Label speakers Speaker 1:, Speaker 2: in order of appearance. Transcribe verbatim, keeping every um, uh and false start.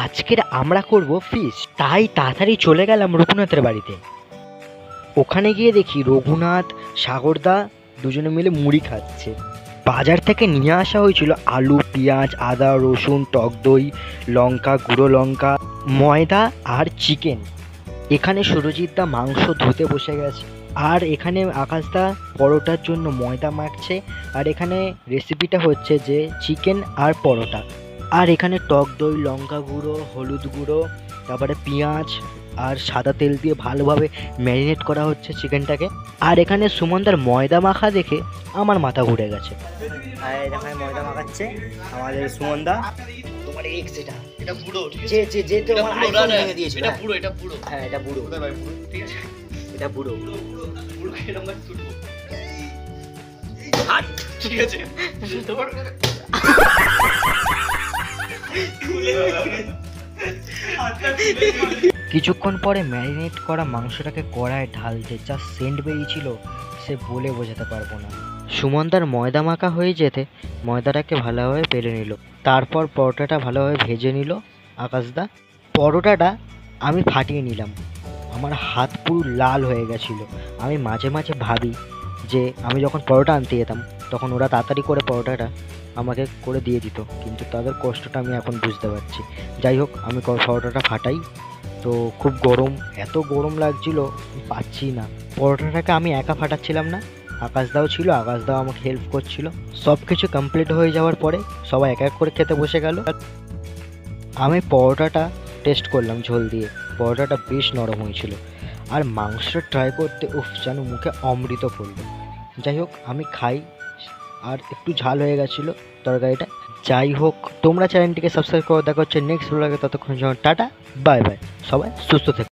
Speaker 1: আজকের আমরা করব ফিশ, তাই তাড়াতাড়ি চলে গেলাম রঘুনাথের বাড়িতে। ওখানে গিয়ে দেখি রঘুনাথ সাগরদা দুজনে মিলে মুড়ি খাচ্ছে। বাজার থেকে নিয়ে আসা হয়েছিল আলু, পেঁয়াজ, আদা, রসুন, টক দই, লঙ্কা, গুঁড়ো লঙ্কা, ময়দা আর চিকেন। এখানে সুরজিৎদা মাংস ধুতে বসে গেছে, আর এখানে আকাশদা পরোটার জন্য ময়দা মাখছে। আর এখানে রেসিপিটা হচ্ছে যে চিকেন আর পরোটা। আর এখানে টক দই, লঙ্কা গুঁড়ো, হলুদ গুঁড়ো, তারপরে পেঁয়াজ আর সাদা তেল দিয়ে ভালোভাবে ম্যারিনেট করা হচ্ছে চিকেনটাকে। আর এখানে সুমনদার ময়দা মাখা দেখে আমার মাথা ঘুরে গেছে। আর এখানে ময়দা মাখাচ্ছে আমাদের সুমনদা। তোমার এক্স এটা এটা পুরো যে যে যে তো আমার আইফোন ভেঙে দিয়েছিল। এটা পুরো এটা পুরো হ্যাঁ এটা পুরো ভাই পুরো ঠিক আছে। এটা পুরো পুরো পুরো এরকম ভাবে ছুটবো। হাত ঠিক আছে তোমার কিছুক্ষণ পরে ম্যারিনেট করা মাংসটাকে কড়ায় ঢালতে যা সেন্ট বেরিয়েছিল সে বলে বোঝাতে পারবো না। সুমনদার ময়দা মাখা হয়ে যেতে ময়দাটাকে ভালোভাবে বেলে নিল, তারপর পরোটাটা ভালোভাবে ভেজে নিল আকাশদা। পরোটাটা আমি ফাটিয়ে নিলাম, আমার হাত পুরো লাল হয়ে গেছিলো। আমি মাঝে মাঝে ভাবি যে আমি যখন পরোটা আনতে যেতাম তখন ওরা তাড়াতাড়ি করে পরোটাটা আমাকে করে দিয়ে দিত, কিন্তু তাদের কষ্টটা আমি এখন বুঝতে পারছি। যাই হোক, আমি পরোটাটা ফাটাই, তো খুব গরম, এত গরম লাগছিল পাচ্ছি না। পরোটাটাকে আমি একা ফাটাচ্ছিলাম না, আকাশদাও ছিল, আকাশদাও আমাকে হেল্প করছিল। সব কিছু কমপ্লিট হয়ে যাওয়ার পরে সবাই এক এক করে খেতে বসে গেল। আমি পরোটাটা টেস্ট করলাম ঝোল দিয়ে, পরোটাটা বেশ নরম হয়েছিল। আর মাংসটা ট্রাই করতে উফ যেন মুখে অমৃত পড়লো। যাই হোক, আমি খাই, আর একটু ঝাল হয়ে গেছিলো তরকারিটা। যাই হোক, তোমরা চ্যানেলটিকে সাবস্ক্রাইব করে দেখা হচ্ছে নেক্সট ব্লগে। ততক্ষণ টাটা, বাই বাই, সবাই সুস্থ থেকে।